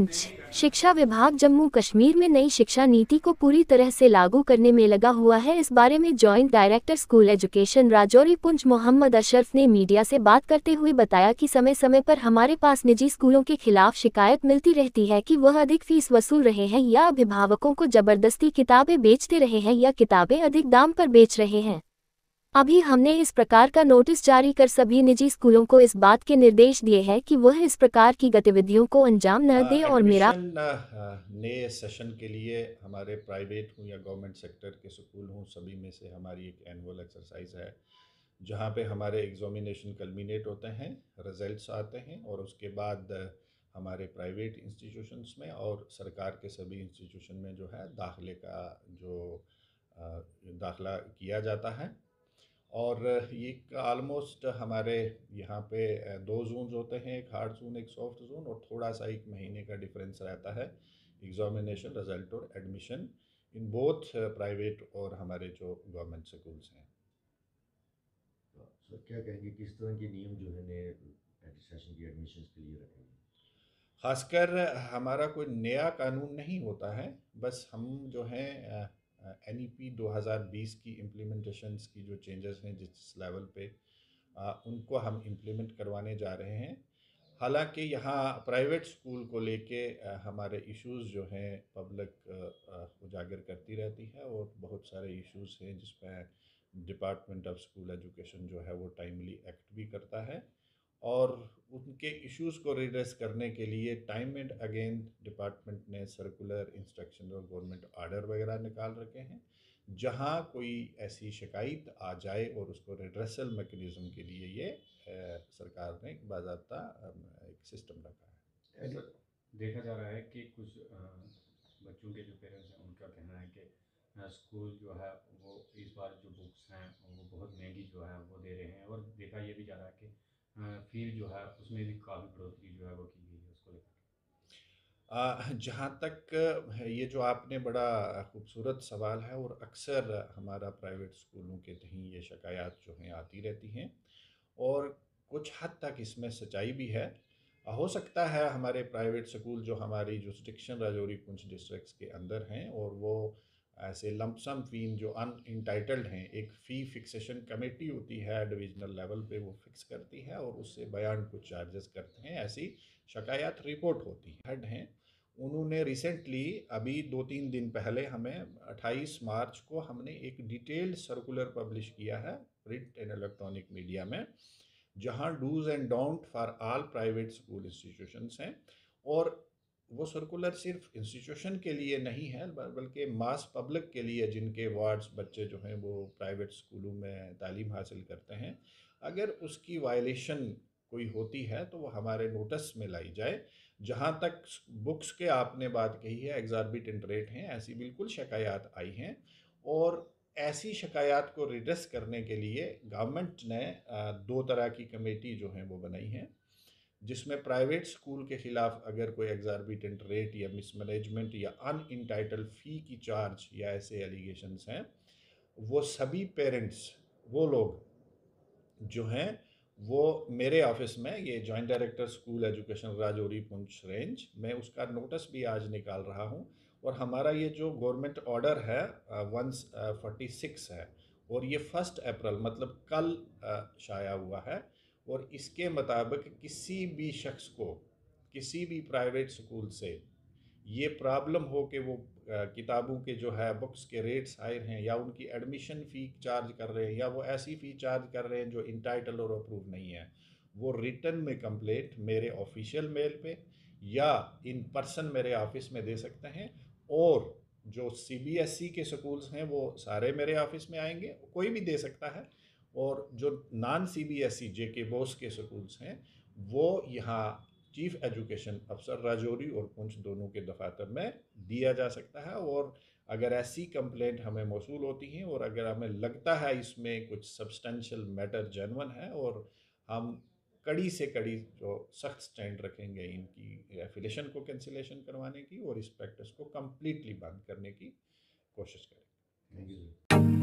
पुंछ। शिक्षा विभाग जम्मू कश्मीर में नई शिक्षा नीति को पूरी तरह से लागू करने में लगा हुआ है। इस बारे में joint director school education Rajouri Poonch Mohammad Ashraf ने मीडिया से बात करते हुए बताया कि समय समय पर हमारे पास निजी स्कूलों के खिलाफ शिकायत मिलती रहती है कि वह अधिक फीस वसूल रहे हैं या अभिभावकों को जबरदस्ती किताबें बेचते रहे हैं या किताबें अधिक दाम पर बेच रहे हैं। अभी हमने इस प्रकार का नोटिस जारी कर सभी निजी स्कूलों को इस बात के निर्देश दिए हैं कि वह इस प्रकार की गतिविधियों को अंजाम न दें और मेरा एडमिशन नए सेशन के लिए हमारे प्राइवेट हूँ या गवर्नमेंट सेक्टर के स्कूल हूँ, सभी में से हमारी एक एनुअल एक्सरसाइज है जहाँ पे हमारे एग्जामिनेशन कल्मिनेट होते हैं, रिजल्ट्स आते हैं और उसके बाद हमारे प्राइवेट इंस्टीट्यूशंस में और सरकार के सभी इंस्टीट्यूशन में जो है दाखिले का जो दाखिला किया जाता है। और ये ऑलमोस्ट हमारे यहाँ पे दो जोन्स होते हैं, एक हार्ड जोन एक सॉफ्ट जोन, और थोड़ा सा एक महीने का डिफरेंस रहता है एग्जामिनेशन रिजल्ट और एडमिशन इन बोथ प्राइवेट और हमारे जो गवर्नमेंट स्कूल्स हैं। सर क्या कहेंगे किस तरह के नियम जो है नए सेशन की एडमिशन्स के लिए रखे हैं? खासकर हमारा कोई नया कानून नहीं होता है, बस हम जो हैं NEP 2020 की इम्प्लीमेंटेशंस की जो चेंजेस हैं जिस लेवल पे उनको हम इम्प्लीमेंट करवाने जा रहे हैं। हालांकि यहाँ प्राइवेट स्कूल को लेके हमारे इश्यूज़ जो हैं पब्लिक उजागर करती रहती है और बहुत सारे इश्यूज़ हैं जिसमें डिपार्टमेंट ऑफ स्कूल एजुकेशन जो है वो टाइमली एक्ट भी करता है और उनके इश्यूज़ को रिड्रेस करने के लिए टाइम एंड अगेन डिपार्टमेंट ने सर्कुलर इंस्ट्रक्शन और गवर्नमेंट आर्डर वगैरह निकाल रखे हैं। जहां कोई ऐसी शिकायत आ जाए और उसको रिड्रेसल मैकेनिज्म के लिए ये सरकार ने एक बाज़ाब्ता एक सिस्टम रखा है। ऐसा देखा जा रहा है कि कुछ बच्चों के जो पेरेंट्स हैं उनका कहना है कि स्कूल जो है वो इस बार जो बुक्स हैं वो बहुत महंगी जो है वो दे रहे हैं, और देखा ये भी जा रहा है कि फीस जो है उसमें भी काफ़ी बढ़ोतरी जो है वो की गई है उसको लेकर। जहाँ तक ये जो आपने बड़ा खूबसूरत सवाल है और अक्सर हमारा प्राइवेट स्कूलों के तहीं ये शिकायत जो हैं आती रहती हैं और कुछ हद तक इसमें सच्चाई भी है। हो सकता है हमारे प्राइवेट स्कूल जो हमारी जुरिस्डिक्शन राजौरी पुंछ डिस्ट्रिक्ट्स के अंदर हैं और वो ऐसे लमसम फ़ीन जो अनइंटाइटल्ड हैं, एक फ़ी फिक्सेशन कमेटी होती है डिविजनल लेवल पे वो फिक्स करती है और उससे बयान कुछ चार्जेस करते हैं, ऐसी शिकायत रिपोर्ट होती है। हेड हैं उन्होंने रिसेंटली अभी 2-3 दिन पहले हमें 28 मार्च को हमने एक डिटेल्ड सर्कुलर पब्लिश किया है प्रिंट एंड इलेक्ट्रॉनिक मीडिया में, जहां dos and don't for all private school institutions हैं। और वो सर्कुलर सिर्फ इंस्टीट्यूशन के लिए नहीं है बल्कि मास पब्लिक के लिए जिनके वार्ड्स बच्चे जो हैं वो प्राइवेट स्कूलों में तालीम हासिल करते हैं। अगर उसकी वायलेशन कोई होती है तो वो हमारे नोटिस में लाई जाए। जहाँ तक बुक्स के आपने बात कही है एग्जार्बिटेंट रेट हैं, ऐसी बिल्कुल शिकायत आई हैं और ऐसी शिकायत को रिड्रेस करने के लिए गवर्नमेंट ने दो तरह की कमेटी जो हैं वो बनाई हैं, जिसमें प्राइवेट स्कूल के ख़िलाफ़ अगर कोई एग्जार्बिटेंट रेट या मिसमैनेजमेंट या अनइंटाइटल फ़ी की चार्ज या ऐसे एलिगेशंस हैं, वो सभी पेरेंट्स वो लोग जो हैं वो मेरे ऑफिस में, ये joint director school education Rajouri Poonch range, मैं उसका नोटिस भी आज निकाल रहा हूँ। और हमारा ये जो गवर्नमेंट ऑर्डर है 146 है और ये 1 अप्रैल मतलब कल शाया हुआ है। और इसके मुताबिक किसी भी शख्स को किसी भी प्राइवेट स्कूल से ये प्रॉब्लम हो कि वो किताबों के जो है बुक्स के रेट्स हाई हैं या उनकी एडमिशन फ़ी चार्ज कर रहे हैं या वो ऐसी फ़ी चार्ज कर रहे हैं जो इंटाइटल और अप्रूव नहीं है, वो रिटर्न में कंप्लेंट मेरे ऑफिशियल मेल पे या इन पर्सन मेरे ऑफिस में दे सकते हैं। और जो CBSE के स्कूल्स हैं वो सारे मेरे ऑफिस में आएंगे, कोई भी दे सकता है। और जो नॉन CBSE JK बोस के स्कूल्स हैं वो यहाँ चीफ एजुकेशन अफसर राजौरी और पुंछ दोनों के दफातर में दिया जा सकता है। और अगर ऐसी कंप्लेंट हमें मौसूल होती हैं और अगर हमें लगता है इसमें कुछ सब्सटेंशियल मैटर जेन्युइन है और हम कड़ी से कड़ी जो सख्त स्टैंड रखेंगे इनकी एफिलेशन को कैंसिलेशन करवाने की और इस प्रैक्टिस को कम्प्लीटली बंद करने की कोशिश करेंगे। Thank you sir.